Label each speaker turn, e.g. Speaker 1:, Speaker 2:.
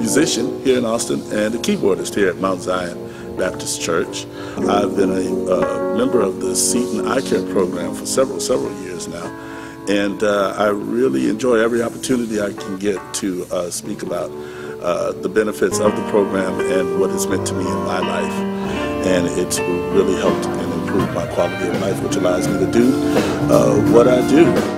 Speaker 1: musician here in Austin and a keyboardist here at Mount Zion Baptist Church. I've been a member of the Seton eye care program for several years now, and I really enjoy every opportunity I can get to speak about the benefits of the program and what it's meant to me in my life. And it's really helped and improved my quality of life, which allows me to do what I do.